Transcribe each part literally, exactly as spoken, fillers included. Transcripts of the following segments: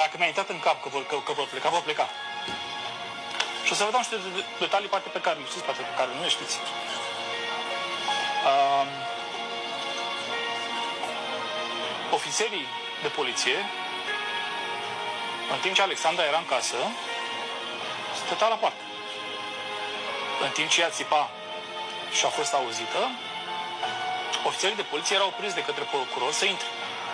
Dacă mi-a intrat în cap că vor, că, că vor pleca, vor pleca. Și o să vă dau niște detalii, poate pe care le știți, poate pe care nu le știți. Uh, ofițerii de poliție, în timp ce Alexandra era în casă, stătea la poartă. În timp ce ea țipa și a fost auzită, ofițerii de poliție erau opriți de către procuror să intre.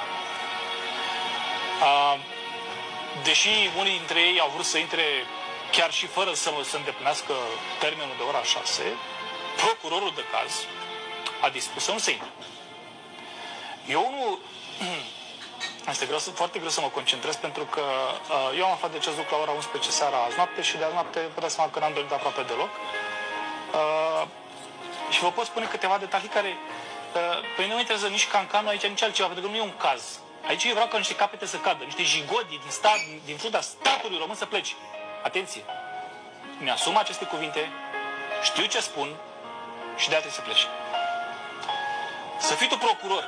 Uh, deși unii dintre ei au vrut să intre chiar și fără să, să îndeplinească termenul de ora șase, procurorul de caz a dispus să nu se intre. Eu nu... Este greu, foarte greu să mă concentrez pentru că uh, eu am aflat de acest lucru la ora unsprezece seara azi noapte și de azi noapte vă dați seama că n-am dormit aproape deloc. Uh, și vă pot spune câteva detalii care... Uh, pe mine nu mă interesează nici cancanul aici, nici altceva, pentru că nu e un caz. Aici eu vreau ca niște capete să cadă, niște jigodii din, stat, din fruda statului român să plece. Atenție! Mi-asum aceste cuvinte, știu ce spun și de-aia trebuie să plece. Să fii tu procuror,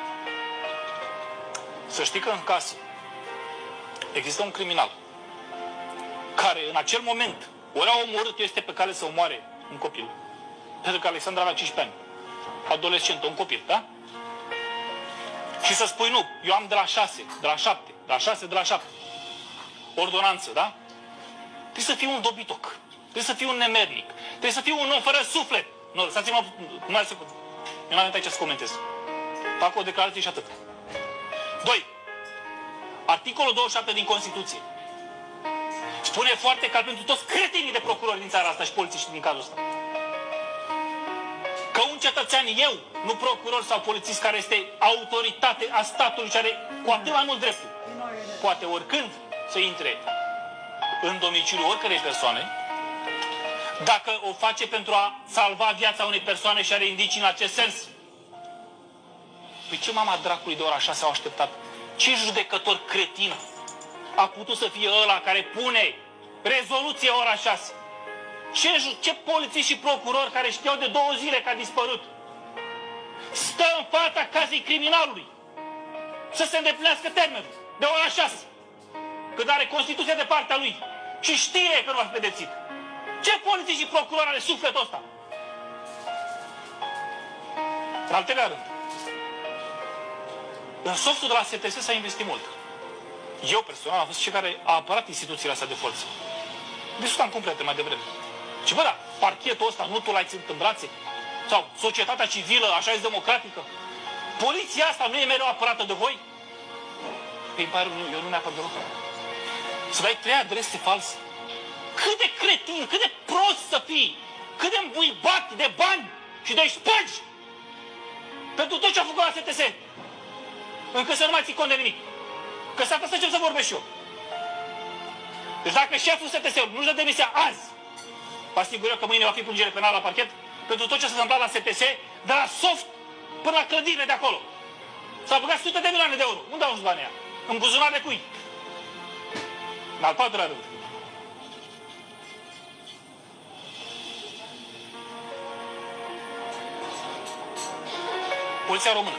să știi că în casă există un criminal care în acel moment ori a omorât, este pe cale să omoare un copil. Pentru că Alexandra avea cincisprezece ani. Adolescentă, un copil, da? Și să spui nu, eu am de la șase, de la șapte, de la șase, de la șapte. Ordonanță, da? Trebuie să fii un dobitoc. Trebuie să fii un nemernic. Trebuie să fii un om fără suflet. Nu, lăsați-mă, nu mai secundă. Eu n-am venit aici să comentez. Fac o declarație și atât. Doi. Articolul douăzeci și șapte din Constituție spune foarte clar pentru toți cretinii de procurori din țara asta și polițiști din cazul ăsta că un cetățean, eu, nu procuror sau polițist care este autoritate a statului și are cu atât mai mult dreptul, poate oricând să intre în domiciliul oricărei persoane, dacă o face pentru a salva viața unei persoane și are indicii în acest sens. Păi ce mama dracului de ora șase au așteptat? Ce judecător cretin a putut să fie ăla care pune rezoluție ora șase? Ce, ce polițiști și procurori care știau de două zile că a dispărut stă în fața casei criminalului să se îndeplinească termenul de ora șase, când are Constituția de partea lui și știe că nu va fi pedepsit? Ce polițiști și procurori are sufletul ăsta? În al treilea rând, în softul de la S T S s-a investit mult. Eu personal am fost cel care a apărat instituțiile astea de forță. Discutam cu un prieten mai devreme. Și bă, da, parchetul ăsta, nu tu l-ai ținut în brațe? Sau societatea civilă, așa e democratică? Poliția asta nu e mereu apărată de voi? Păi, eu nu ne-apăr deloc. Să dai trei adrese false. Cât de cretin, cât de prost să fii, cât de îmbuibat de bani și de spăgi pentru tot ce a făcut la S T S. Încă să nu mai ții cont de nimic. Că s-ar să încep să vorbesc și eu. Deci dacă șeful S T S-ului nu-și dă demisia azi, vă asigur eu că mâine va fi plângere penală la parchet pentru tot ce s-a întâmplat la S T S, de la soft până la clădirile de acolo. S-au băgat sute de milioane de euro. Unde au ajuns banii aia? În buzunar de cui? În al patrulea rând. Poliția română.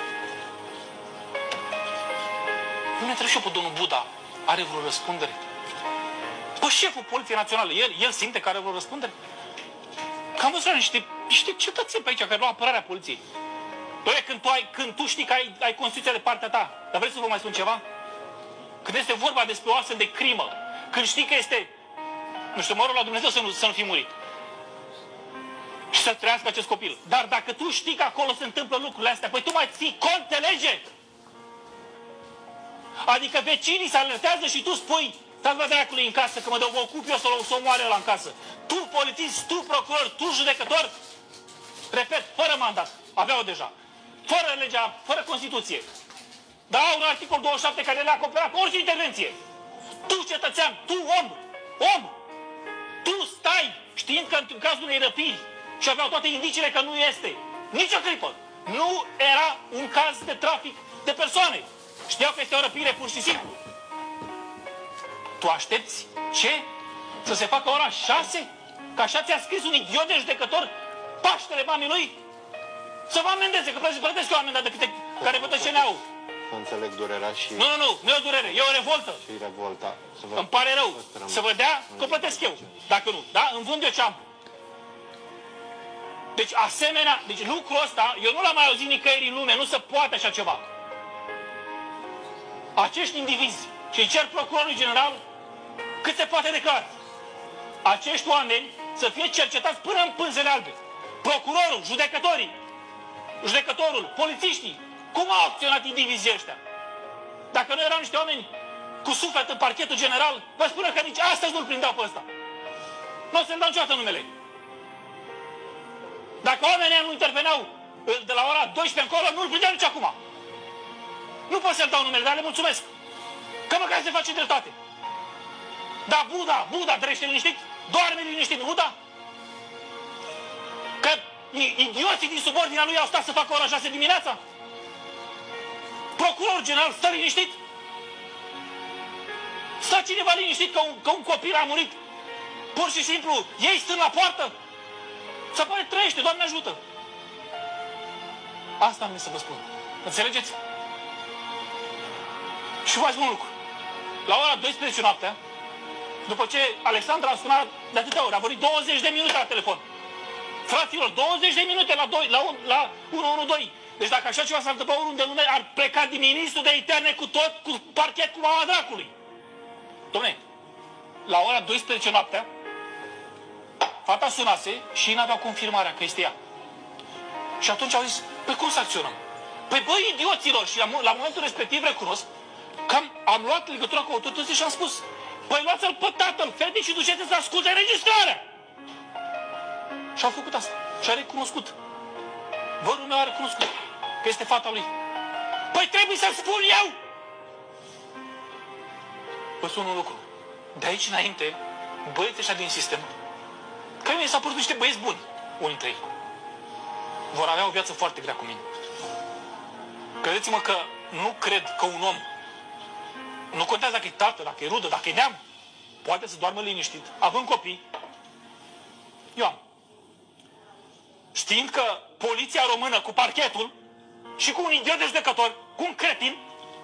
Nu ne întreb și eu pe domnul Buda, are vreo răspundere? Păi șeful Poliției Naționale, el, el simte că are vreo răspundere? Că am văzut niște, niște cetățeni pe aici care luau apărarea poliției. Doamne, când tu, ai, când tu știi că ai, ai Constituția de partea ta, dar vrei să vă mai spun ceva? Când este vorba despre o astfel de crimă, când știi că este, nu știu, mă rog la Dumnezeu să nu, să nu fi murit și să trăiască acest copil. Dar dacă tu știi că acolo se întâmplă lucrurile astea, păi tu mai ții cont de lege. Adică vecinii se alertează și tu spui, stai bă dracului în casă, că mă dă, mă ocup eu să-l să omoare ăla în casă. Tu polițist, tu procuror, tu judecător, repet, fără mandat, aveau deja, fără legea, fără Constituție. Dar au un articol douăzeci și șapte care le-a acoperat orice intervenție. Tu, cetățean, tu, om, om, tu stai știind că în cazul unei răpiri și aveau toate indiciile că nu este nici o clipă. Nu era un caz de trafic de persoane. Știau că este o răpire pur și simplu. Tu aștepți ce? Să se facă ora șase? Că așa ți-a scris un idiot de judecător Paștele mamii lui? Să vă amendeze, că plătesc eu amenda de câte care vă dă C N A-ul. Înțeleg durerea și... Nu, nu, nu, nu e o durere, e o revoltă. Și revolta. Să vă... Îmi pare rău. Să vă dea, că plătesc eu. Dacă nu, da? Îmi vând eu ce am. Deci, asemenea, deci lucrul ăsta, eu nu l-am mai auzit nicăieri în lume, nu se poate așa ceva. Acești indivizi, și îi cer procurorului general cât se poate de clar, acești oameni să fie cercetați până în pânzele albe. Procurorul, judecătorii, judecătorul, polițiștii, cum au acționat indivizii ăștia? Dacă nu erau niște oameni cu suflet în parchetul general, vă spun că nici astăzi nu-l prindeau pe ăsta. Nu o să-l dau niciodată numele. Dacă oamenii nu interveneau de la ora douăsprezece încolo, nu-l prindeau nici acum. Nu pot să-l dau numele, dar le mulțumesc. Că măcar se face dreptate. Dar Buda, Buda, trăiește liniștit? Doarme liniștit, Buda? Că idioții din subordinea lui au stat să facă ora șase dimineața? Procurorul general stă liniștit? Stă cineva liniștit că un, că un copil a murit? Pur și simplu, ei stând la poartă? Se pare trăiește, Doamne ajută! Asta nu să vă spun. Înțelegeți? Și vă spun un lucru. La ora douăsprezece noaptea, după ce Alexandra a sunat de atâtea ori, a vorbit douăzeci de minute la telefon. Fraților, douăzeci de minute la, doi, la, un, la unu unu doi. Deci dacă așa ceva s-ar întâmpla oriunde în lume, ar pleca din ministrul de interne cu tot, cu parchet, cu mama dracului. Dom'le, la ora douăsprezece noaptea, fata sunase și ei n-aveau confirmarea că este ea. Și atunci au zis, păi cum să acționăm? Păi băi, idioților, și la, la momentul respectiv recunosc că am, am luat legătura cu autoritățile și am spus, păi luați-l pe tatăl fetei și duceți să asculte înregistrarea. Și au făcut asta. Și a recunoscut. Vărul meu a recunoscut că este fata lui. Păi trebuie să spun eu! Vă spun un lucru. De aici înainte, băieții ăștia din sistem, că mie s-au părut niște băieți buni, unii dintre ei, vor avea o viață foarte grea cu mine. Credeți-mă că nu cred că un om, nu contează dacă e tată, dacă e rudă, dacă e neam, poate să doarmă liniștit, având copii. Eu am. Știind că poliția română cu parchetul și cu un idiot de judecător, cu un cretin,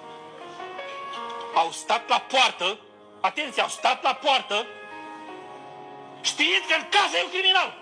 au stat la poartă, atenție, au stat la poartă, știind că în casă e un criminal.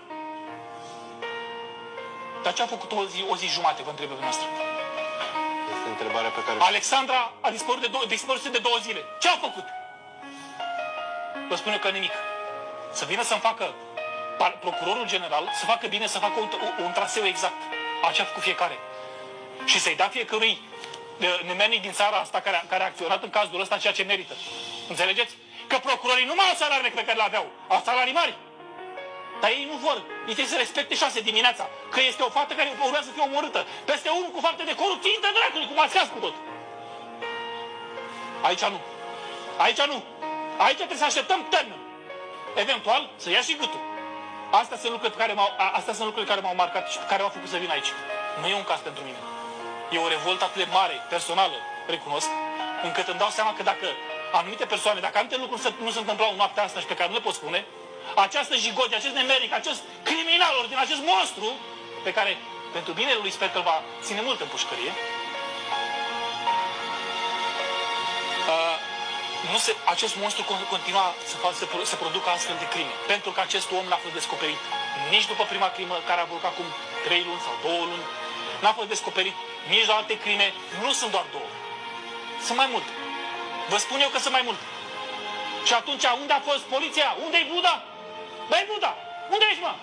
Dar ce a făcut o zi, o zi jumate, vă întreb pe noastră? Este întrebarea pe care... Alexandra a dispărut de, două, dispărut de două zile. Ce a făcut? Vă spun eu că nimic. Să vină să-mi facă procurorul general, să facă bine, să facă un, un traseu exact. Așa a făcut fiecare. Și să-i da fiecărui nemernic din țara asta care a, care a acționat în cazul ăsta ceea ce merită. Înțelegeți? Că procurorii nu mai au salariile pe care le aveau. Au salarii mari. Dar ei nu vor. Ei trebuie să respecte șase dimineața. Că este o fată care urmează să fie omorâtă. Peste unul cu fapte de corupție, intră dracului, cum ați cu tot. Aici nu. Aici nu. Aici trebuie să așteptăm termen. Eventual, să ia și gâtul. Astea sunt lucrurile care m-au, astea sunt lucrurile care m-au marcat și care m-au făcut să vin aici. Nu e un caz pentru mine. E o revoltă atât de mare, personală, recunosc, încât îmi dau seama că dacă anumite persoane, dacă anumite lucruri nu se întâmplau în noaptea asta și pe care nu le pot spune, această jigoție, acest nemeric, acest criminal din acest monstru, pe care pentru binele lui sper că îl va ține mult în pușcărie, uh, nu se, acest monstru continua să, fac, să, să producă astfel de crime. Pentru că acest om n-a fost descoperit nici după prima crimă care a avut acum trei luni sau două luni, n-a fost descoperit nici la alte crime, nu sunt doar două. Sunt mai multe. Vă spun eu că sunt mai multe. Și atunci, unde a fost poliția? Unde-i Buda? Băi, Buda! Unde ești, mă?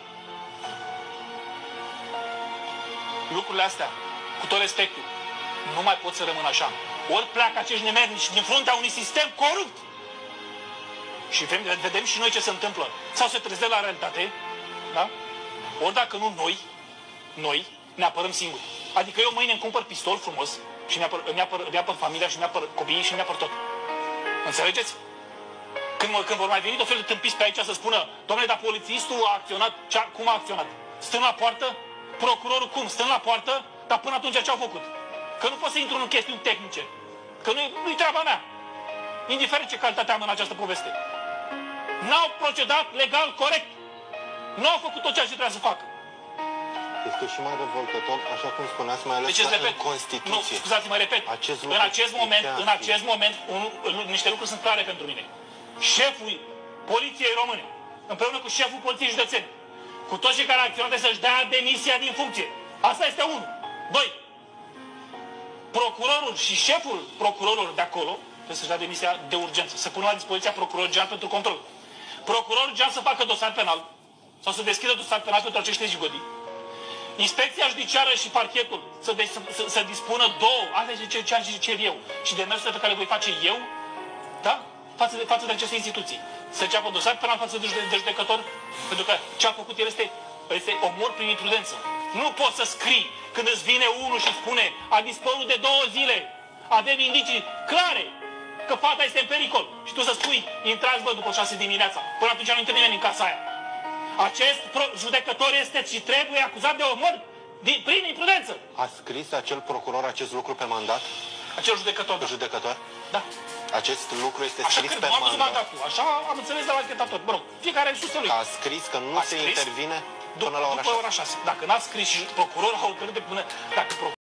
Lucrurile astea, cu tot respectul, nu mai pot să rămân așa. Ori pleacă acești nemernici din fruntea unui sistem corupt și vedem și noi ce se întâmplă. Sau se trezesc la realitate, da? Ori dacă nu noi, noi ne apărăm singuri. Adică eu mâine îmi cumpăr pistol frumos și mi-apăr, mi-apăr, mi-apăr familia și mi-apăr copiii și mi-apăr tot. Înțelegeți? Când, când vor mai veni tot felul de tâmpiți pe aici să spună, domnule, dar polițistul a acționat, ce a, cum a acționat? Stând la poartă? Procurorul cum? Stând la poartă? Dar până atunci ce au făcut? Că nu pot să intru în chestiuni tehnice. Că nu-i, nu-i treaba mea. Indiferent ce calitate am în această poveste. N-au procedat legal corect. Nu au făcut tot ceea ce trebuia să facă. Este și mai revoltător, așa cum spuneați, mai ales Deci, că repet, în Constituție. nu, scuzați-mă, repet, Acest în lucru acest moment, este în acest moment, un, în, niște lucruri sunt clare pentru mine. Șeful Poliției Române, împreună cu șeful Poliției Județene, cu toți cei care acționează să-și dea demisia din funcție. Asta este unul. Doi, procurorul și șeful procurorilor de acolo trebuie să-și dea demisia de urgență, să pună la dispoziția procurorului general pentru control. Procurorul general să facă dosar penal sau să deschidă dosar penal pentru acești lejigodii. Inspecția judiciară și parchetul să, de, să, să, să dispună două, asta este ce, ce am cer eu, și demersurile pe care le voi face eu, da? Față de, față de aceste instituții. Să înceapă dosar penal față de, de judecător, pentru că ce a făcut el este, este omor prin imprudență. Nu poți să scrii când îți vine unul și spune a dispărut de două zile, avem indicii clare că fata este în pericol. Și tu să spui, intrați bă după șase dimineața. Până atunci nu intră nimeni în casa aia. Acest judecător este și trebuie acuzat de omor din, prin imprudență. A scris acel procuror acest lucru pe mandat? Acel judecător, da. Judecător? Da. Acest lucru este Așa scris cred, pe nu am văzut mandat. mandatul. Așa am înțeles de la anchetator. Mă rog, fiecare în susține lui. A scris că nu A se scris intervine după, până la ora după ora șase. Dacă n-a scris și procurorul, a hotărât de până... Dacă